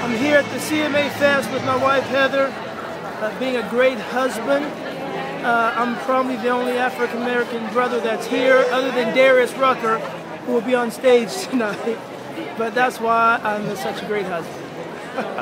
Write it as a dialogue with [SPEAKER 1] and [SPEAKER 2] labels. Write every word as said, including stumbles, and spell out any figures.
[SPEAKER 1] I'm here at the C M A Fest with my wife Heather, uh, being a great husband. Uh, I'm probably the only African American brother that's here, other than Darius Rucker, who will be on stage tonight. But that's why I'm such a great husband.